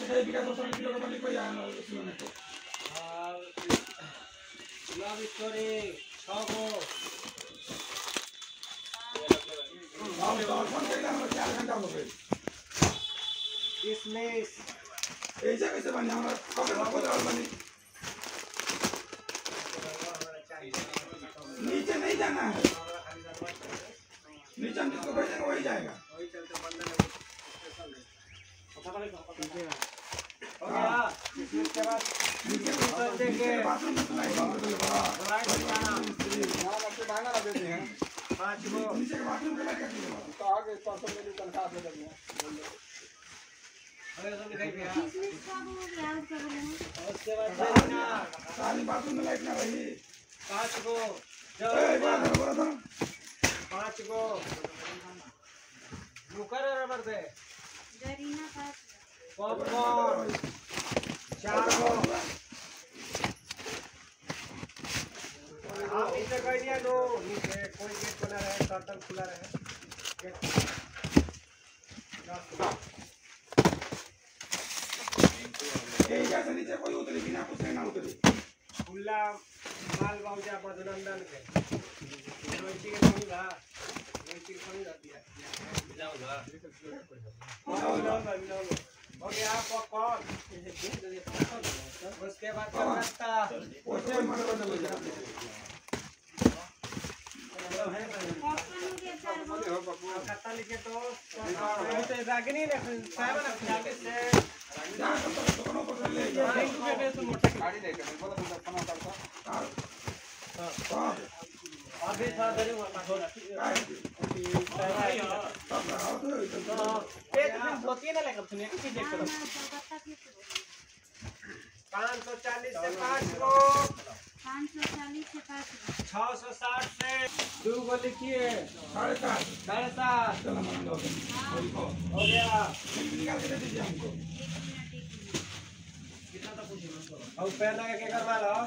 से विकास समिति लोग बनी कोई आना सुनने को लव स्टोरी 6 गो हम तो फोन करना है 4 घंटा हो गए इसमें ऐसे कैसे बने हमारा पकड़ और बने नीचे नहीं जाना है नीचे हम जिसको भेजेंगे वही जाएगा वही चलते बंदे हो गया इसके बाद नीचे बाथरूम में लाइट बंद कर दे बड़ा लाइट लगाना यहां लगते डांगा लगा देते हैं 5 गो नीचे के बाथरूम के लाइट काट दे तो आगे 500 मिली तनख्वाह दे देंगे अरे सब दिखाई दिया किसमें सब हो गया और क्या बोले उसके बाद सारी बाथरूम में लाइट ना रही 5 गो बोला था 5 गो मुकर रबर दे जरीना पास पॉपकॉर्न 4 गो आप इसे कह दिया दो नीचे कोई गेट बना रहे शटर खुला रहे जैसे नीचे कोई उतरी बिना पूछे ना उतरी खुला माल बाउजा बदनंदन के रोटी के पानी ला रोटी के पानी रहती है मिलाओ हो गया पॉपकॉर्न उसके बाद क्या नाश्ता ओसे मन बदल जाता पॉपकॉर्न हो गया 4 गो खाता लिखे तो रागिनी ने साहब ने जाके से जा दोनों को ले जा तो मोटे गाड़ी लेके बोला तो खाना करता हां अभी था धरी हुआ पेट में होती ना लेकर सुनिए कि चेक करो 540 से 5 गो 540 से 5 660 से 2 गो लिखिए 7.5 चलो मन लो हो गया निकाल के दे दीजिए हमको कितना तो पूछिए और पैर लगा के करवा लो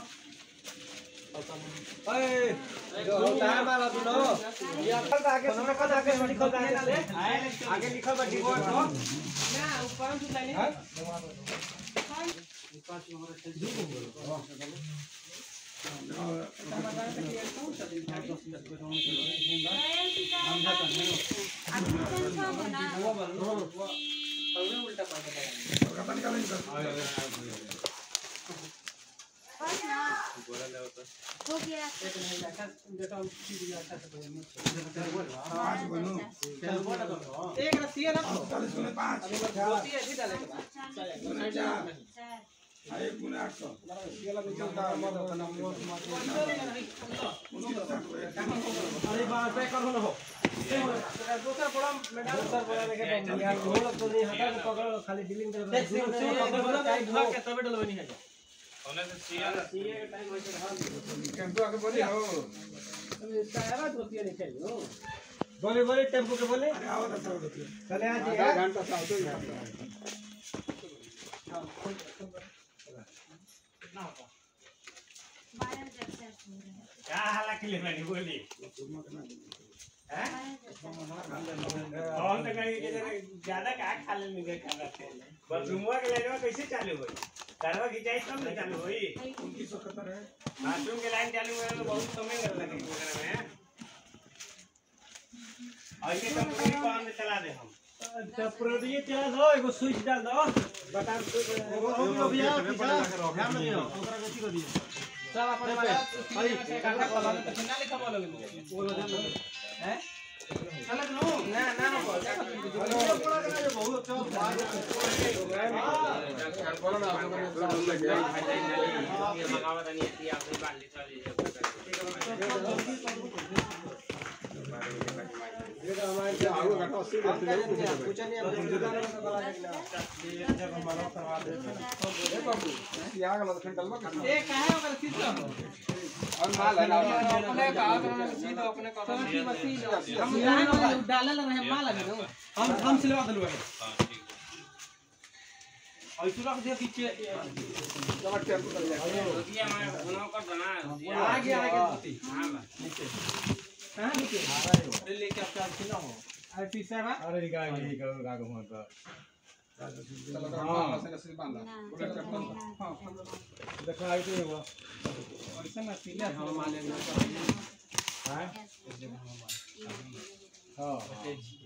ओए जो होता है माला तू ये अंकल आगे सुन कर आगे लिखल जाए आगे लिखल बा डिगो तो ना ऊपर से लाइन है उल्टा हो गया एक रस्सी है ना 40 गुने 5 होती है सीधा लेके एक गुने 800 ये वाला नीचे का अरे बात पे कर हो दूसरा बड़ा मेडल दूसरा बड़ा लेके यार लोग तो नहीं हटा के पकड़ खाली डीलिंग कर टाइट हुआ के तबे डलवनी है होने से सीए के टाइम होइसे हां टेम्पो आके बोली हो इसका आवाज होती है नहीं हो बोले बोले टेम्पो के बोले अरे आवाज अच्छा होती है चले आज आधा घंटा से आते हैं कितना होता 12,000 क्या हाला के लिए मैंने बोली हैं और तो कहीं ज्यादा का खा ले नहीं खाना बस रूमवा के लाइन में कैसे चालू होई करवा खिंचाई तब ना चालू होई 1971 है बाथरूम के लाइन चालू होने में बहुत समय लगे वगैरह में ऐसे कंपनी को हम चला दे हम टेम्परेरी चला दो एगो स्विच डाल दो बता दो भैया ध्यान दियो ओकरा गति कर दियो सब अपने वाला अरे काटा कलर तो कितना लिखा बोलोगे वो हैं चल नो ना ना बहुत बोलो ना आपको बोल लग गया मंगावा नहीं थी आपने बाल्टी चली ये तो हमारे क्या आगे घटा सीधे कुछ नहीं हम दुकान में बना देना जब हमारा करवा दे ए बाबू यहां का लखन डलवा कर ए काहे ओकर सीधा और माल है ना अपने का सीधा अपने का हम डालल रहे माल लगे हम सिलवा दलवा हां ठीक है ऐसे रख दे पीछे जब टेम्पो कर जाए ये हमारे बनाओ कर बना आगे आगे हां नीचे कहां नीचे लेके आप चार्ज ना हो आई पी 7 अरे निकाल के करो का को मत चलो बांध से रस्सी बांध ना बुलेट का बांध हां देखा आई तो हुआ और इसे ना सीले हम मान लेंगे हां हां